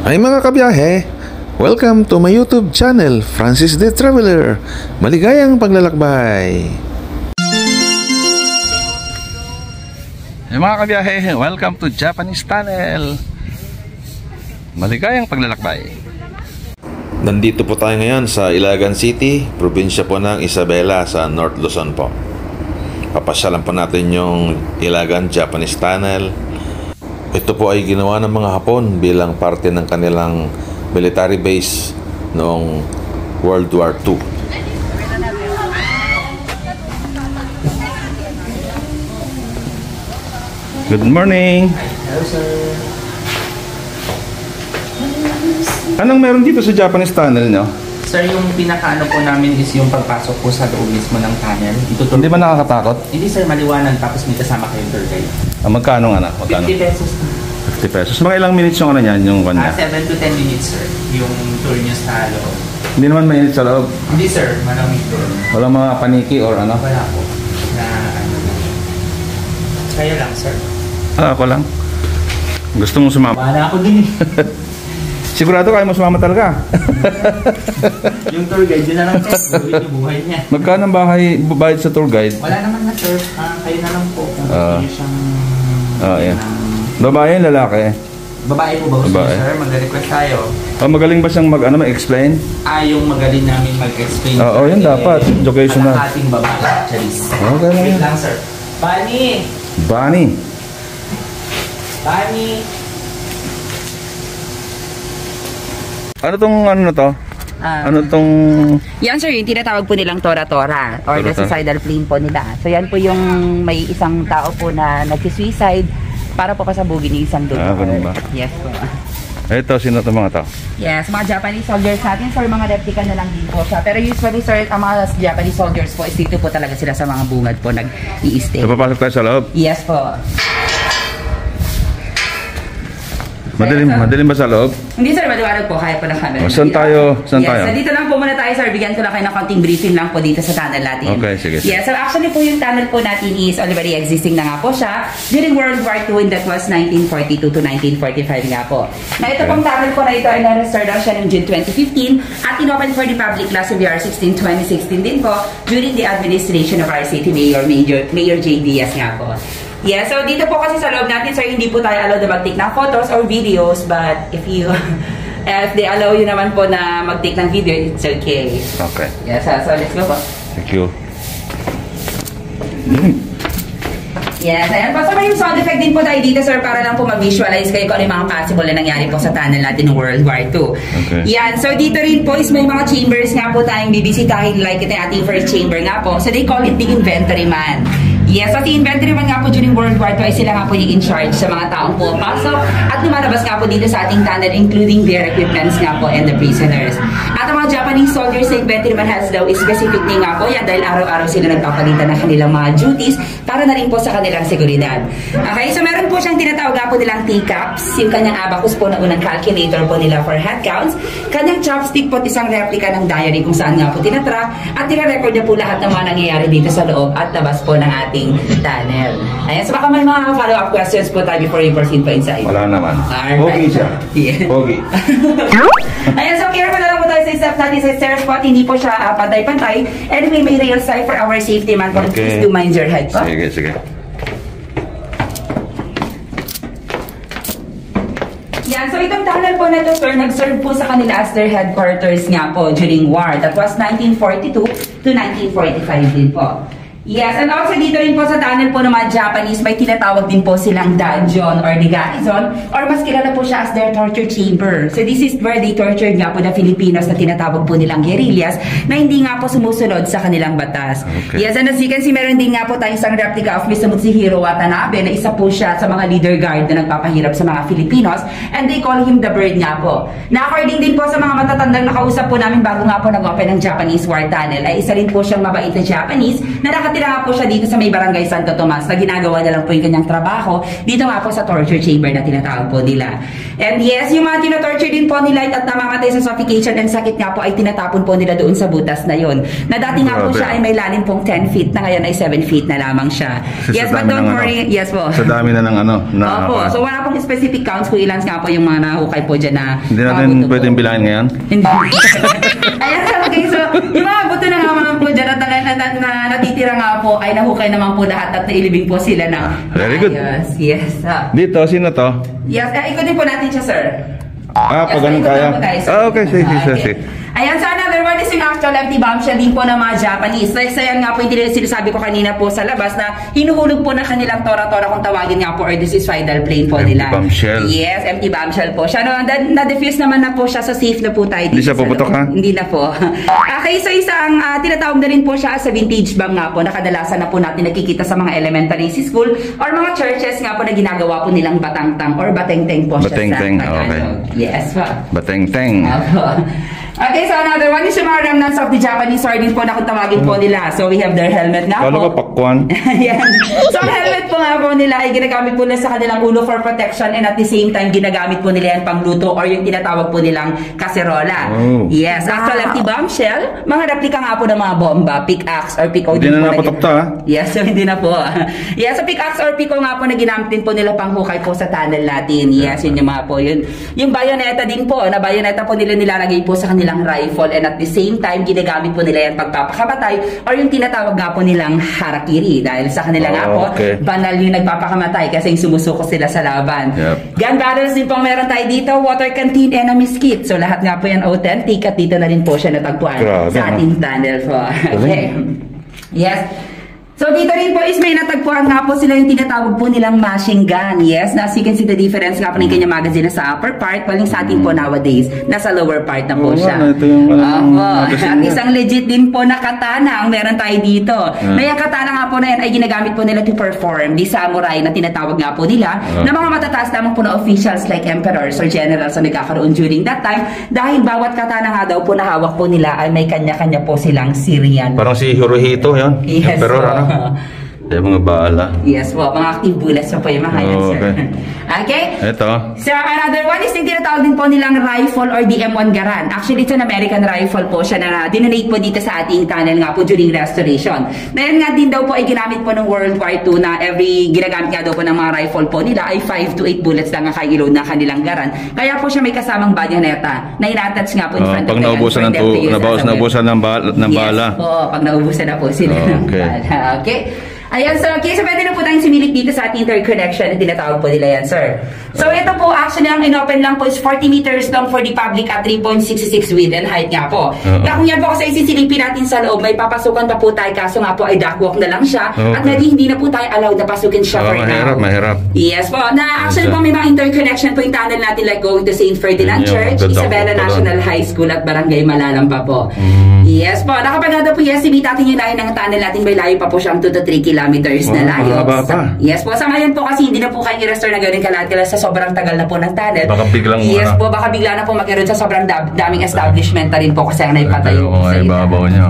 Hi mga kabiyahe! Welcome to my YouTube channel, Francis the Traveler. Maligayang paglalakbay! Hey mga kabiyahe, welcome to Japanese Tunnel. Maligayang paglalakbay. Nandito po tayo ngayon sa Ilagan City, probinsya po ng Isabela sa North Luzon po. Papasyalan po natin yung Ilagan Japanese Tunnel. Ito po ay ginawa ng mga Hapon bilang parte ng kanilang military base noong World War II. Good morning! Hello, sir. Anong meron dito sa Japanese Tunnel nyo? Sir, yung pinakaano po namin is yung pagpasok po sa loob mismo ng tunnel. Hindi ba nakakatakot? Hindi, sir, maliwanag. Tapos may kasama kayong tour guide. Magkano nga na? Magkano? 50 pesos. 50 pesos. Mga ilang minutes yung ano yan? Yung kanya? 7 to 10 minutes, sir. Yung tour nyo sa loob. Hindi naman mainit sa loob? Hindi, sir. Malamig doon. Walang mga paniki or ano? Wala po. Na ano lang. Kaya lang, sir. Ako lang. Gusto mong sumama? Wala ako din. Sigurado kayo mo sumama talaga? Yung tour guide, yun na lang, sir. Gawin yung buhay niya. Magkano ang bayad sa tour guide? Wala naman na, sir. Kayo na lang po. Kung gusto nyo siyang... yeah. Babae, lalaki? Babae po ba gusto nyo, sir? Mag-request tayo. Magaling ba siyang mag-explain? Yung magaling namin mag-explain. Oo, yun dapat. Educational. Ating babae, Charis. Okay lang. Wait lang, sir. Bunny! Bunny! Bunny! Ano tong ano na to? Ano tong... Yan sir, yung tinatawag po nilang tora-tora or the suicidal plane po nila. So yan po yung may isang tao po na nag-suicide para po kasabugin yung isang dugo. Ganun ba? Yes po. Ito, sino itong mga tao? Yes, mga Japanese soldiers natin sir, mga replica na lang din po siya. Pero usually sir, ang mga Japanese soldiers po, dito po talaga sila sa mga bungad po nag-i-stay. Napapasok tayo sa loob? Yes po. Madilim ba sa loob? Hindi sir, maliwanag po, kaya po ng camera. Saan tayo? Saan yes, tayo? So dito lang po muna tayo sir, bigyan ko lang kayo ng konting briefing lang po dito sa tunnel natin. Okay, sige. Yes, so actually po yung tunnel po natin is already existing na nga po siya during World War II and that was 1942 to 1945 nga po. Na ito pong tunnel po na ito ay na-restore daw siya noong June 2015 at inopen for the public last of year 16, 2016 din po during the administration of our city mayor, Mayor J. Diaz nga po. Yeah, so dito po kasi sa loob natin, sir, hindi po tayo allowed na mag-take ng photos or videos, but if they allow you naman po na mag-take ng video, it's okay. Okay. Yeah, so let's go po. Thank you. Yes, ayan po. So may sound effect din po tayo dito, sir, para lang po mag-visualize kayo kung ano yung mga possible na nangyari po sa tunnel natin ng World War II. Okay. Yan, so dito rin po is may mga chambers nga po tayong bibisitahin, like ito yung ating first chamber nga po. So they call it the inventory man. Yes, at yung inventory man nga po during World War II ay sila nga po yung in charge sa mga taong pumapasok at lumalabas nga po dito sa ating tunnel, including their equipments nga po and the prisoners. At ang mga Japanese soldiers sa inventory man has daw is specific din nga po yan dahil araw-araw sila nagpapalitan ng kanilang mga duties para na rin po sa kanilang seguridad. Okay, so meron po siyang tinatawag nga po nilang teacups, yung kanyang abacus po na unang calculator po nila for head counts, kanyang chopstick po isang replica ng diary kung saan nga po tinatrack at tinarecord niya po lahat ng mga nangyayari dito sa loob at labas po ng ating tunnel. Ayan, so baka may mga follow-up questions po tayo before we proceed po inside. Wala naman. Alright. Pogi siya. Yeah. Pogi. Ayan, so careful na lang po tayo sa steps natin sa stair spot. Hindi po siya pantay-pantay. Anyway, may rail side for our safety man. Okay. Please do mind your head po. Sige, sige. Yan, so itong tunnel po na ito, sir, nag-serve po sa kanila as their headquarters nga po during war. That was 1942 to 1945 din po. Yes, and also dito rin po sa tunnel po ng mga Japanese, may tinatawag din po silang dungeon or the garrison or mas kilala po siya as their torture chamber. So this is where they tortured nga po the Filipinos na tinatawag po nilang guerrillas na hindi nga po sumusunod sa kanilang batas. Okay. Yes, and as you can see, meron din nga po tayong isang replica of Mr. Mutsuhiro Watanabe na isa po siya sa mga leader guard na nagpapahirap sa mga Filipinos and they call him the bird nga po. Na according din po sa mga matatandang nakausap po namin bago nga po nag-open ng Japanese War Tunnel ay isa rin po siyang mabait na Japanese na nakatira nakatira nga po siya dito sa may barangay Santo Tomas na ginagawa na lang po yung kanyang trabaho dito nga po sa torture chamber na tinatawag po nila. And yes, yung mga tinotorture din po nila at namamatay sa suffocation and sakit nga po ay tinatapon po nila doon sa butas na yon. Na dati nga po siya ay may lalim pong 10 feet na ngayon ay 7 feet na lamang siya. Yes, but don't worry. Yes po. Sa dami na ng Opo. So wala pong specific counts kung ilan nga po yung mga nahukay po dyan na hindi natin pwedeng bilangin ngayon? Hindi. Ayan, okay. So, yung mga buto na nga naman po dyan at na natitira nga po ay nahukay naman po lahat at nailibing po sila na. Very good. Yes. Dito, sino to? Yes, ikutin po natin siya, sir. Pag ganun kaya. Okay, sige. Ayan, so another one is yung actual empty bombshell din po ng mga Japanese. So, yan nga po yung sinasabi ko kanina po sa labas na hinuhulog po na kanilang tora-tora kung tawagin nga po or this is suicidal plane po nila. Empty bombshell. Yes, empty bombshell po siya. No, na-defuse naman na po siya, so safe na po tayo. Hindi siya puputok ha? Hindi na po. Okay, so isang tinatawag na rin po siya sa vintage bomb nga po na kadalasan na po natin nakikita sa mga elementary school or mga churches nga po na ginagawa po nilang batangtang or batengteng po siya batengteng, sa Tagalog. okay. Yes po. Batengteng. Okay, so another one is yung mga remnants of the Japanese sardines po na kung tawagin po nila. So we have their helmet nga po. Kala ko pakwan. Yan. So ang helmet po nga po nila ay ginagamit po nila sa kanilang ulo for protection and at the same time ginagamit po nila yan pangluto or yung tinatawag po nilang kaserola. Oh. Yes, actual empty bombshell, mga replika nga po ng mga bomba, pickaxe or pico. Hindi na napatok ha? Yes, so hindi na po. Yes, so pickaxe or pico nga po na ginamit din po nila panghukay po sa tunnel natin. Yes, yun yung mga po yun. Yung bayoneta din po, na bayoneta po nila nilalagay po sa kanilang rifle and at the same time ginagamit po nila yan pagpapakamatay or yung tinatawag nga po nilang harakiri dahil sa kanila nga po banal yung nagpapakamatay kasi yung sumusuko sila sa laban. Gun barrels din po meron tayo dito, water canteen, enemy kit. So lahat nga po yan authentic at dito na rin po siya natagpuan sa ating tunnel po. Okay. Yes. So dito rin po is may natagpuan nga po sila yung tinatawag po nilang machine gun. Yes, as you can see the difference nga po ng kanyang magazine na sa upper part, waling sa atin po nowadays, nasa lower part na po siya. Ito yung at isang legit din po na katana ang meron tayo dito. Na yung katana nga po na yan ay ginagamit po nila to perform the samurai na tinatawag nga po nila na mga matataas lamang po na officials like emperors or generals na nagkakaroon during that time dahil bawat katana nga daw po na hawak po nila ay may kanya-kanya po silang Syrian. Parang si Hirohito yan. Yes, Emperor ano? Yung mga baala. Yes po, mga active bullets po yung mga yan, sir. Okay? Ito. So, another one is yung tinatawag din po nilang rifle or DM1 Garand. Actually, it's an American rifle po siya na dinonate po dito sa ating tunnel nga po during restoration. Ngayon nga din daw po ay ginamit po ng World War II na every ginagamit nga daw po ng mga rifle po nila ay 5 to 8 bullets lang ang kaiload na kanilang Garand. Kaya po siya may kasamang bayoneta na ina-attach nga po in front of pag naubusan ng bala. Yes po, pag naubusan na po sila ng bala. Okay? Ayan, so pwede na po tayong sumilip dito sa ating third connection na tinatawag po nila yan, sir. So ito po, actually, ang inopen lang po is 40 meters long for the public at 3.66 width and height nga po. Na kung yan po kasi isisilipin natin sa loob, may papasukan pa po tayo, kaso nga po ay duckwalk na lang siya at hindi na po tayo allowed na pasukin siya for now. Mahirap. Yes po, na actually po may mga interconnection po yung tunnel natin like going to St. Ferdinand Church, Isabela National High School at Barangay Malalam pa po. Yes po, nakapaganda po yes, ibig natin yung layo ng tunnel natin, may layo pa po siyang 2 to 3 kilometers na layo. Yes po, sa ngayon po kasi hindi na po kayo i-restore na gano'n kalahati sa sobrang tagal na po ng tunnel. Baka biglang po, baka bigla na po magkaroon sa sobrang daming establishment na rin po kasi ang naipatayo po sa ibabaw niya.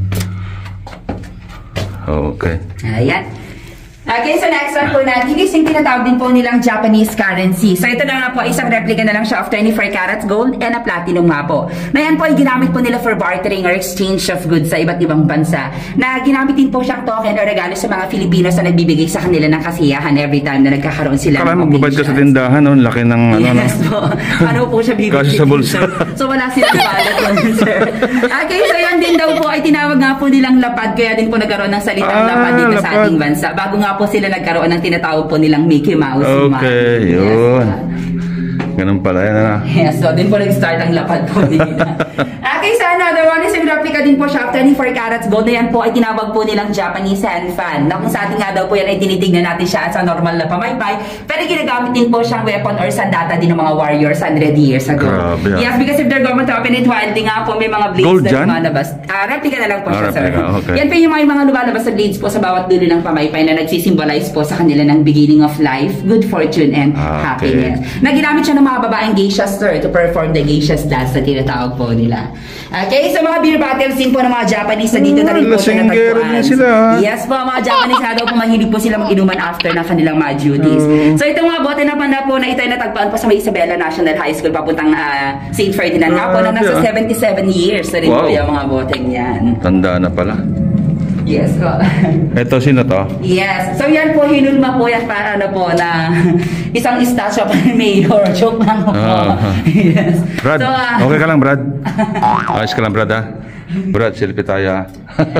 Okay. Ayan. Okay, so next one po natin is yung tinatawag din po nilang Japanese currency. So ito na nga po, isang replica na lang siya of 24 carats gold and a platinum nga po. Na yan po ay ginamit po nila for bartering or exchange of goods sa iba't ibang bansa. Na ginamit din po siyang token o regalo sa mga Filipinos na nagbibigay sa kanila ng kasiyahan every time na nagkakaroon sila. Kala magbabayad ka sa tindahan, no? Laki ng yes po. Ano po siya bibigay? Kasi sa bulsa. So wala silang balat po, sir. Okay, so yan din daw po ay tinawag nga po nilang lapad. Kaya din po nagkaroon ng salitang lapad dito sa ating bansa. Bago nga po sila nagkaroon ng tinatawag po nilang Mickey Mouse. Okay, yun. Ganun pala yan, ano? Yes, so din po nag-start ang lapad po nila. Okay, so another one is yung replica din po siya of 24 carats gold na yan po ay tinawag po nilang Japanese hand fan. Na kung sa ating nga daw po yan ay tinitignan natin siya sa normal na pamaypay, pero ginagamit din po siyang weapon or sandata din ng mga warriors 100 years ago. Yes, because if they're going to open it wildly nga po, may mga blades na lumalabas. Replica na lang po siya, sir. Okay. Yan po yung mga lumalabas sa blades po sa bawat dulo ng pamaypay na nagsisimbolize po sa kanila ng beginning of life, good fortune, and happiness. Na ginamit siya ng mga babaeng geishas, sir, to perform the geishas dance na tinatawag po nila. Okay, so mga beer battles din po ng mga Japanese na dito na rin po lasinggero sila. Yes po, mga Japanese na daw po mahilig po sila mag-inuman after ng kanilang mga duties. So itong mga bote na panda po na ito ay natagpuan po sa may Isabela National High School papuntang St. Ferdinand nga po na nasa 77 years na rin po yung mga boteng yan. Tanda na pala. Yes po. Ito sino to? Yes. So yan po, hinulma po yan para ano po na isang statue pa ni Mayor. Joke lang po. Yes. Brad, so, okay ka lang Brad? Ayos ka lang Brad ha? Brad, selfie tayo ha?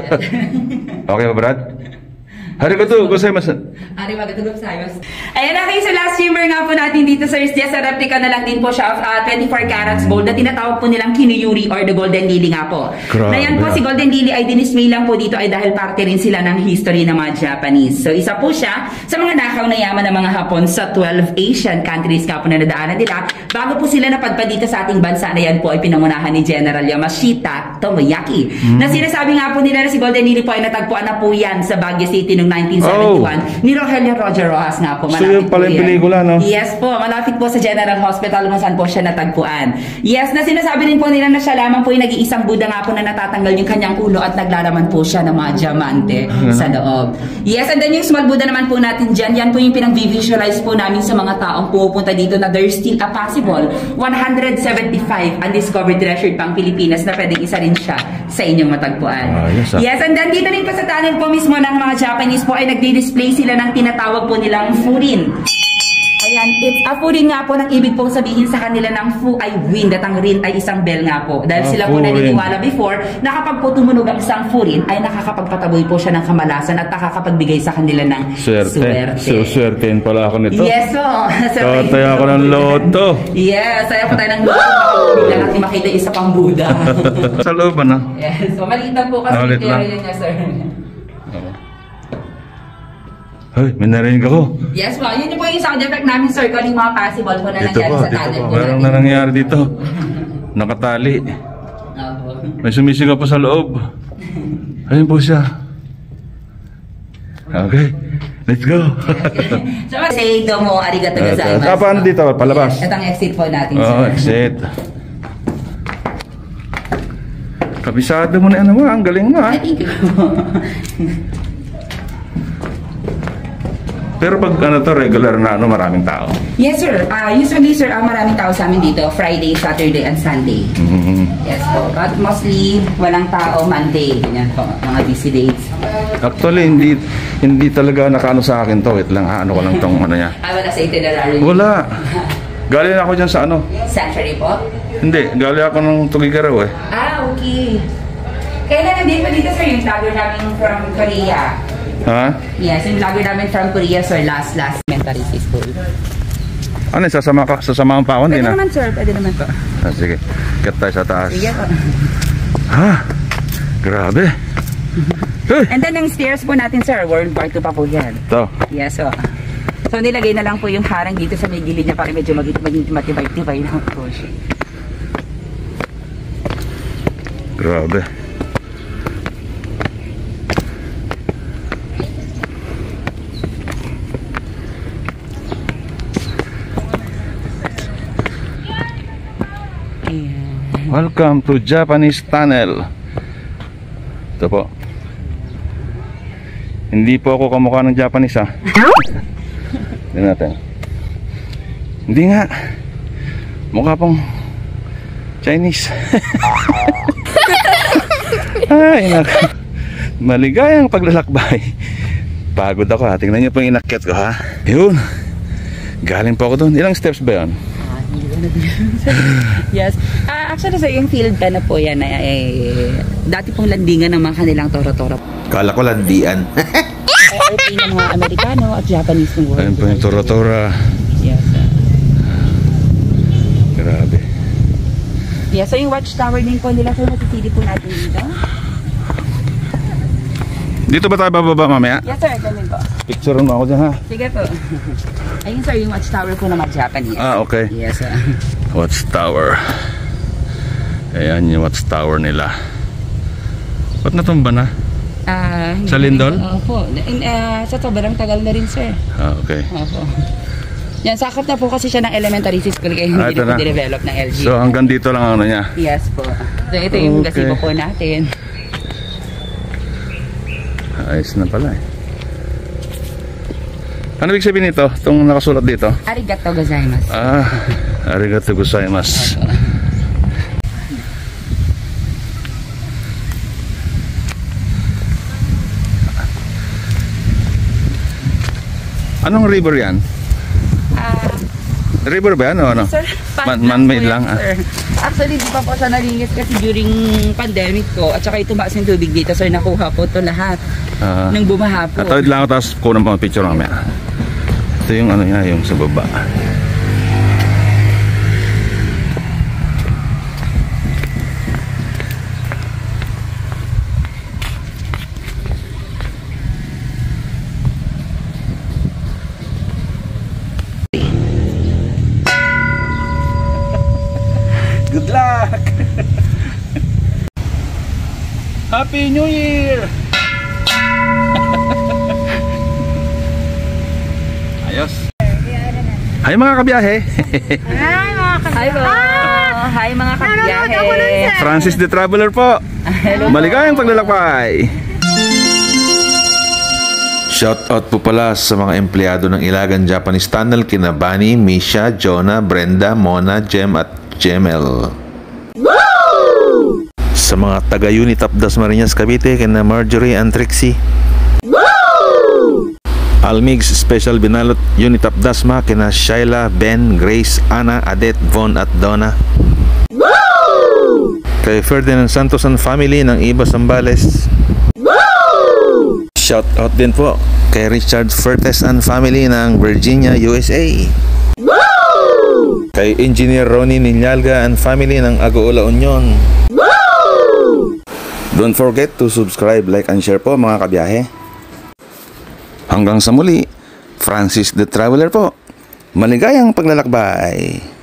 Okay ba Brad? Arigatou gozaimasu. Arigatou gozaimasu. Ayan na kayo sa last chamber nga po natin dito, sir. Yes, sa replica na lang din po siya of 24 carats gold na tinatawag po nilang Kinuyuri or the Golden Lily nga po. Grabe. Na yan po si Golden Lily ay dinisplay lang po dito ay dahil parte rin sila ng history ng mga Japanese. So isa po siya sa mga nakaw na yaman ng mga Hapon sa 12 Asian countries nga po na nadaanan nila bago po sila napadpad dito sa ating bansa na yan po ay pinangunahan ni General Yamashita Tomoyaki. Na sinasabi nga po nila na si Golden Lily po ay natagpuan na po yan sa Baguio City noong 1971 ni Rogelio Roger Rojas nga po. So yun pala yung pelikula, no? Yes po, malapit po sa General Hospital kung saan po siya natagpuan. Yes, na sinasabi rin po nila na siya lamang po yung nag-iisang Buddha nga po na natatanggal yung kanyang ulo at naglalaman po siya ng mga diamante sa loob. Yes, and then yung small Buddha naman po natin dyan, yan po yung pinag-visualize po namin sa mga taong pupunta dito na there's still a possible 175 undiscovered treasure pang Pilipinas na pwedeng isa rin siya sa inyong matagpuan. Yes, and then dito rin po sa tunnel po mismo ng mga Japanese po ay nagdi-display sila ng tinatawag po nilang furin. Ayan, it's a furin nga po ng ibig pong sabihin sa kanila ng fu ay wind at ang rin ay isang bell nga po. Dahil sila po naniniwala before na kapag po tumunog ang isang furin ay nakakapagpataboy po siya ng kamalasan at nakakapagbigay sa kanila ng swerte. So, swertein pala ako nito. Yes, so. Tataya ako ng loto. Yes, saya po tayo ng loto. Bigla natin makita isa pang Buddha. Sa loob, ano? Yes, so maliit lang po kasi yung area niya, sir. Ay, may narinig ako. Yes po, yun po yung sound effect namin, sir. Kung yung mga possible po na nangyari sa tunnel po. Meron na nangyari dito. Nakatali. May sumisigaw po sa loob. Ayun po siya. Okay, let's go. So, say domo arigatou gozaimasu. Paano dito? Palabas? Ito ang exit po natin, sir. Oh, exit. Kabisado mo na ano mo, ang galing mo ha. Thank you. Pero pag ano to, regular na ano, maraming tao. Yes, sir. Usually, sir, maraming tao sa amin dito. Friday, Saturday, and Sunday. Yes po. But mostly, walang tao Monday. Ganyan po, mga busy days. Actually, hindi talaga nakaano sa akin to. Wait lang, ano ko lang tong ano niya. Wala sa itinerary. Wala. Galing ako dyan sa ano. Sanctuary po? Hindi, galing ako ng Tugigaraw eh. Okay. Kailan nandito dito, sir, yung vlogger namin from Korea? Ha? Yes, yung vlogger namin from Korea, sir, last elementary school. Ano, sasamahan pa ako? Pwede naman, sir, pwede naman po. Sige, get tayo sa taas. Sige po. Ha? Grabe. And then, yung stairs po natin, sir, World War II pa po yan. Ito. Yes, so. So, nilagay na lang po yung harang dito sa may gilid niya para medyo maging matibay-tibay lang po siya. Grabe. Welcome to Japanese Tunnel. Ito po. Hindi po ako kamukha ng Japanese ha. Tignan natin. Hindi nga. Mukha pong Chinese. Ay, maligayang paglalakbay. Pagod ako ha. Tingnan niyo po yung inakyat ko ha. Yun. Galing po ako doon. Ilang steps ba yun? Yes. Actually, sir, yung field ka na po yan dati pong landingan ng mga kanilang toro-toro. Kala ko landian. RP ng mga Amerikano at Japanese ng world. Ayun po yung toro-tora. Yes, sir. Grabe. Yes, so yung watchtower din po nila, sir, matitili po natin dito. Dito ba tayo bababa mamaya? Yes, sir, ganun po. Picture mo ako dyan ha. Sige po. Ayun, sir, yung watchtower po ng mga Japanese. Okay. Yes, sir. Watchtower. Ayan yung watchtower nila. Ba't natumba na? Sa Lindol? Opo. Sa sobrang tagal na rin, sir. Okay. Opo. Yan, sakop na po kasi siya ng elementary school kaya hindi ito na po na. develop ng LG. So hanggang dito lang ang ano niya. Yes po. So ito yung Okay. gazebo po natin. Ayos na pala eh. Ano ibig sabihin nito? Itong nakasulat dito? Arigato gozaimasu. Arigato gozaimasu. Anong river yan? River ba yan o ano? Sir, Man-made lang. Sir. Actually, di pa po siya nalinis kasi during pandemic po. At saka tumaas yung tubig dito. Sir, nakuha po ito lahat. Nang bumaha po. Tawid lang ako tapos kunan pa ang picture mamaya. Ito yung ano niya, yung sa baba. Good luck! Happy New Year! Ayos. Hi mga kabiyahe. Hi po. Hi mga kabiyahe. Francis the Traveler po. Maligayang paglalakbay. Shoutout po pala sa mga empleyado ng Ilagan Japanese Tunnel kina Bani, Misha, Jonah, Brenda, Mona, Jem at Jemel. Sa mga taga-Unitap Dasmariñas Cavite kina Marjorie and Trixie. Almigs Special Binalot Unitap Dasma kina Shaila, Ben, Grace, Ana, Adet, Von at Donna. Kay Ferdinand Santos and family ng Iba Zambales. Shout out din po kay Richard Fertes and family ng Virginia, USA. Kay Engineer Ronnie Ninyalga and family ng Agoola Union. Don't forget to subscribe, like and share po mga kabiyahe. Hanggang sa muli, Francis the Traveler po. Maligayang paglalakbay.